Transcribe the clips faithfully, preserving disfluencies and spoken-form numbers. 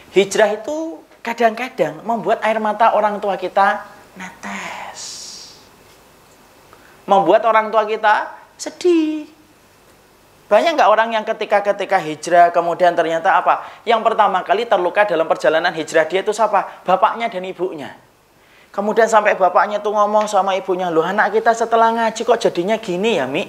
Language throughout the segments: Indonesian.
Hijrah itu kadang-kadang membuat air mata orang tua kita netes. Membuat orang tua kita sedih. Banyak nggak orang yang ketika-ketika hijrah kemudian ternyata apa? Yang pertama kali terluka dalam perjalanan hijrah dia itu siapa? Bapaknya dan ibunya. Kemudian sampai bapaknya tuh ngomong sama ibunya, loh anak kita setelah ngaji kok jadinya gini ya Mi?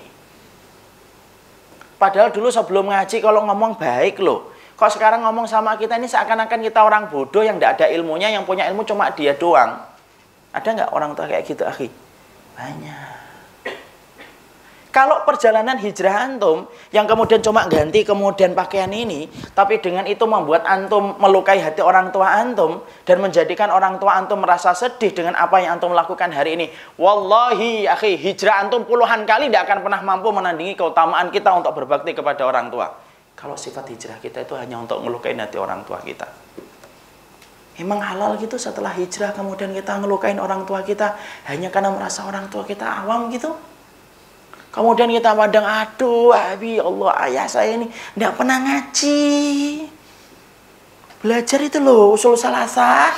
Padahal dulu sebelum ngaji kalau ngomong baik loh. Kok sekarang ngomong sama kita ini seakan-akan kita orang bodoh yang tidak ada ilmunya, yang punya ilmu cuma dia doang. Ada nggak orang tua kayak gitu, akhi? Banyak. Kalau perjalanan hijrah antum yang kemudian cuma ganti kemudian pakaian ini, tapi dengan itu membuat antum melukai hati orang tua antum dan menjadikan orang tua antum merasa sedih dengan apa yang antum lakukan hari ini. Wallahi, akhi, hijrah antum puluhan kali tidak akan pernah mampu menandingi keutamaan kita untuk berbakti kepada orang tua. Kalau sifat hijrah kita itu hanya untuk melukai hati orang tua kita. Emang halal gitu setelah hijrah kemudian kita ngelukain orang tua kita hanya karena merasa orang tua kita awam gitu? Kemudian kita pandang, aduh, abi Allah, ayah saya ini tidak pernah ngaji. Belajar itu loh, usul salasah.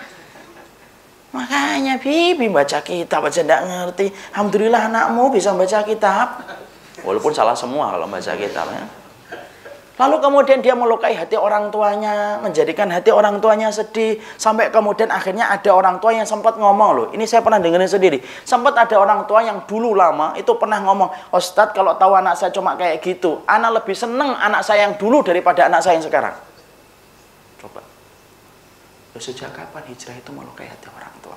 Makanya bibi baca kitab aja tidak ngerti. Alhamdulillah anakmu bisa baca kitab. Walaupun salah semua kalau baca kitab ya. Lalu kemudian dia melukai hati orang tuanya, menjadikan hati orang tuanya sedih. Sampai kemudian akhirnya ada orang tua yang sempat ngomong loh. Ini saya pernah dengerin sendiri. Sempat ada orang tua yang dulu lama itu pernah ngomong, Ustadz kalau tahu anak saya cuma kayak gitu, anak lebih seneng anak saya yang dulu daripada anak saya yang sekarang. Coba. Sejak kapan hijrah itu melukai hati orang tua?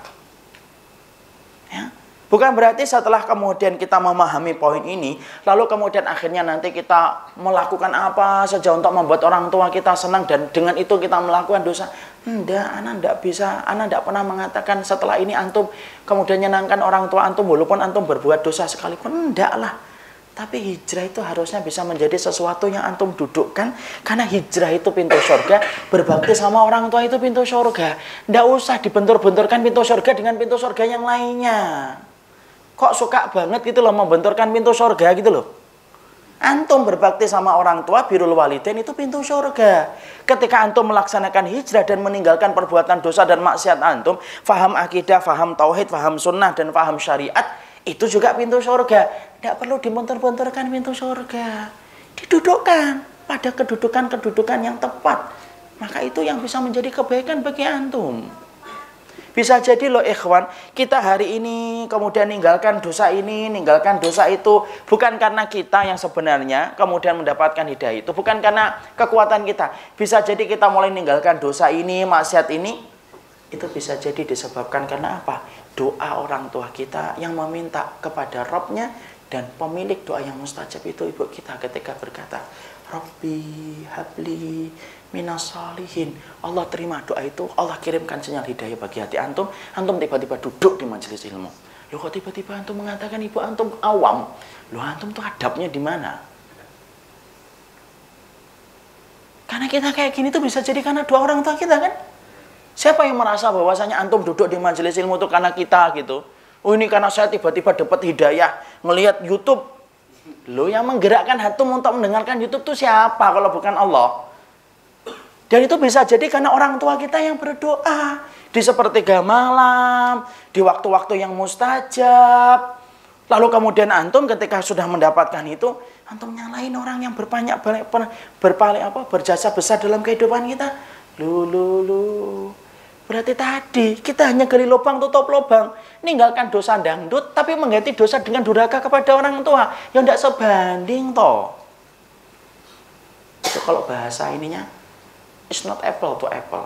Ya. Bukan berarti setelah kemudian kita memahami poin ini, lalu kemudian akhirnya nanti kita melakukan apa saja untuk membuat orang tua kita senang dan dengan itu kita melakukan dosa. Enggak, anak enggak bisa, anak enggak pernah mengatakan setelah ini antum kemudian nyenangkan orang tua antum walaupun antum berbuat dosa sekalipun. Enggak lah. Tapi hijrah itu harusnya bisa menjadi sesuatu yang antum dudukkan. Karena hijrah itu pintu surga. Berbakti sama orang tua itu pintu surga. Enggak usah dibentur-benturkan pintu surga dengan pintu surga yang lainnya. Kok suka banget gitu loh membenturkan pintu surga gitu loh. Antum berbakti sama orang tua, birrul walidain itu pintu surga. Ketika antum melaksanakan hijrah dan meninggalkan perbuatan dosa dan maksiat antum, faham akidah, faham tauhid, faham sunnah, dan faham syariat, itu juga pintu surga. Tidak perlu dibentur-benturkan pintu surga. Didudukkan pada kedudukan-kedudukan yang tepat. Maka itu yang bisa menjadi kebaikan bagi antum. Bisa jadi loh ikhwan, kita hari ini kemudian ninggalkan dosa ini, ninggalkan dosa itu. Bukan karena kita yang sebenarnya kemudian mendapatkan hidayah itu. Bukan karena kekuatan kita. Bisa jadi kita mulai ninggalkan dosa ini, maksiat ini. Itu bisa jadi disebabkan karena apa? Doa orang tua kita yang meminta kepada Rabb-nya. Dan pemilik doa yang mustajab itu ibu kita ketika berkata, Rabbi habli minas salihin. Allah terima doa itu, Allah kirimkan sinyal hidayah bagi hati antum. Antum tiba-tiba duduk di majelis ilmu. Loh kok tiba-tiba antum mengatakan ibu antum awam? Loh antum tuh adabnya di mana? Karena kita kayak gini tuh bisa jadi karena doa orang tua kita kan? Siapa yang merasa bahwasanya antum duduk di majelis ilmu itu karena kita gitu? Oh ini karena saya tiba-tiba dapat hidayah melihat YouTube. Loh yang menggerakkan hati untuk mendengarkan YouTube itu siapa kalau bukan Allah? Dan itu bisa jadi karena orang tua kita yang berdoa di sepertiga malam, di waktu-waktu yang mustajab. Lalu kemudian antum ketika sudah mendapatkan itu, antum nyalain orang yang berbanyak berpaling apa berjasa besar dalam kehidupan kita. Lu lu lu. Berarti tadi kita hanya gali lubang tutup lubang, ninggalkan dosa dangdut, tapi mengganti dosa dengan durhaka kepada orang tua yang tidak sebanding toh. Itu kalau bahasa ininya, it's not apple to apple.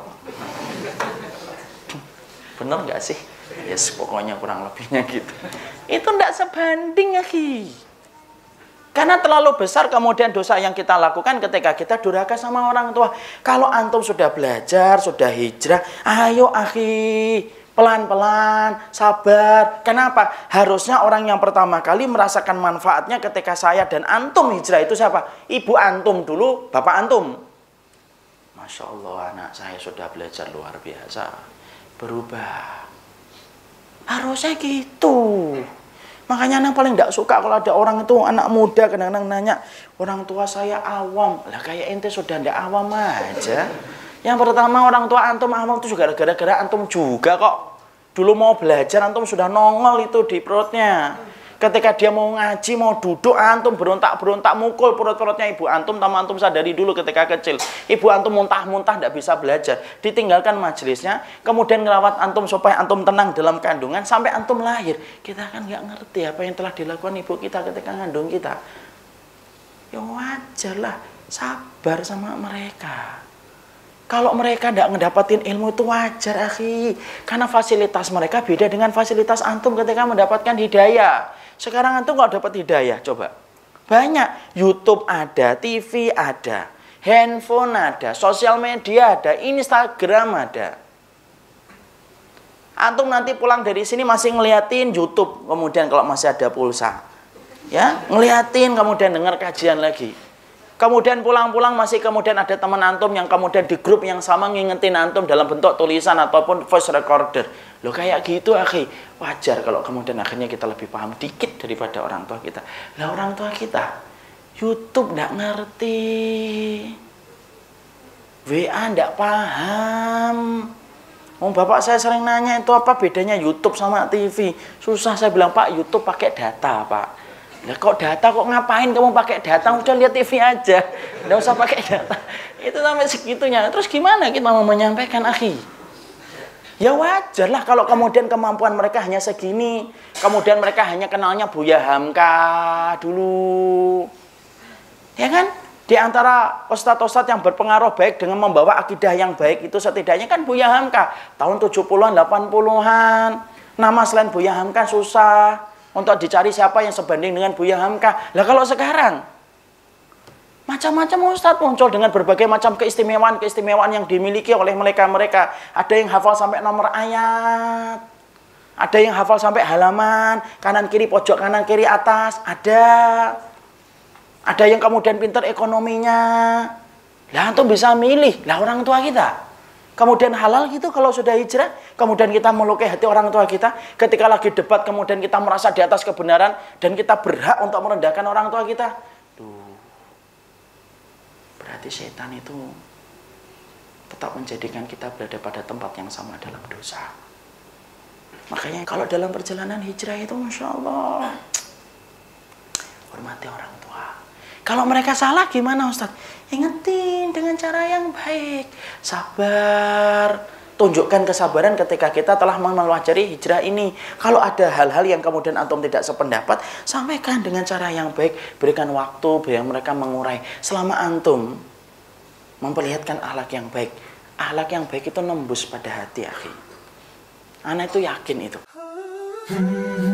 Bener nggak sih? Yes, pokoknya kurang lebihnya gitu. Itu tidak sebanding akhi. Karena terlalu besar kemudian dosa yang kita lakukan ketika kita durhaka sama orang tua. Kalau antum sudah belajar, sudah hijrah, ayo akhi, pelan-pelan, sabar. Kenapa? Harusnya orang yang pertama kali merasakan manfaatnya ketika saya dan antum hijrah itu siapa? Ibu antum dulu, bapak antum. Masya Allah, anak saya sudah belajar luar biasa. Berubah. Harusnya gitu. Makanya anak paling tidak suka kalau ada orang itu, anak muda kadang-kadang nanya, orang tua saya awam. Lah kayak ente sudah tidak awam aja. Yang pertama, orang tua antum antum itu juga gara-gara antum juga kok. Dulu mau belajar antum sudah nongol itu di perutnya. Ketika dia mau ngaji, mau duduk, antum berontak-berontak mukul perut-perutnya ibu antum, tanpa antum sadari dulu ketika kecil. Ibu antum muntah-muntah, tidak bisa belajar. Ditinggalkan majelisnya, kemudian ngerawat antum supaya antum tenang dalam kandungan, sampai antum lahir. Kita kan nggak ngerti apa yang telah dilakukan ibu kita ketika ngandung kita. Ya wajar lah, sabar sama mereka. Kalau mereka tidak ngedapatin ilmu itu wajar, akhi. Karena fasilitas mereka beda dengan fasilitas antum ketika mendapatkan hidayah. Sekarang antum nggak dapat hidayah, coba. Banyak. YouTube ada, T V ada, handphone ada, sosial media ada, Instagram ada. Antum nanti pulang dari sini masih ngeliatin YouTube, kemudian kalau masih ada pulsa. Ya, ngeliatin, kemudian dengar kajian lagi. Kemudian pulang-pulang masih kemudian ada teman antum yang kemudian di grup yang sama ngingetin antum dalam bentuk tulisan ataupun voice recorder. Loh kayak gitu, akhi. Wajar kalau kemudian akhirnya kita lebih paham dikit daripada orang tua kita. Lah orang tua kita YouTube nggak ngerti, W A nggak paham. Oh, bapak saya sering nanya itu apa bedanya YouTube sama T V. Susah, saya bilang, Pak, YouTube pakai data, Pak. Nah, kok data, kok ngapain kamu pakai data? Udah lihat T V aja, nggak usah pakai data. Itu sampai segitunya. Terus gimana kita mau menyampaikan, akhi? Ya wajar lah kalau kemudian kemampuan mereka hanya segini. Kemudian mereka hanya kenalnya Buya Hamka dulu. Ya kan? Di antara ustadz-ustadz yang berpengaruh baik dengan membawa akidah yang baik itu setidaknya kan Buya Hamka. Tahun tujuh puluhan, delapan puluhan. Nama selain Buya Hamka susah. Untuk dicari siapa yang sebanding dengan Buya Hamka. Lah kalau sekarang, macam-macam ustadz muncul dengan berbagai macam keistimewaan-keistimewaan yang dimiliki oleh mereka-mereka. Ada yang hafal sampai nomor ayat. Ada yang hafal sampai halaman, kanan kiri, pojok kanan kiri, atas. Ada. Ada yang kemudian pintar ekonominya. Lah antum bisa milih. Lah orang tua kita. Kemudian halal gitu kalau sudah hijrah. Kemudian kita melukai hati orang tua kita. Ketika lagi debat kemudian kita merasa di atas kebenaran. Dan kita berhak untuk merendahkan orang tua kita. Duh. Berarti setan itu tetap menjadikan kita berada pada tempat yang sama dalam dosa. Makanya kalau dalam perjalanan hijrah itu Masya Allah, hormati orang tua. Kalau mereka salah gimana Ustaz? Ingetin dengan cara yang baik. Sabar. Tunjukkan kesabaran ketika kita telah mempelajari hijrah ini. Kalau ada hal-hal yang kemudian antum tidak sependapat, sampaikan dengan cara yang baik. Berikan waktu biar mereka mengurai. Selama antum memperlihatkan akhlak yang baik, akhlak yang baik itu nembus pada hati, akhi. Anak itu yakin itu.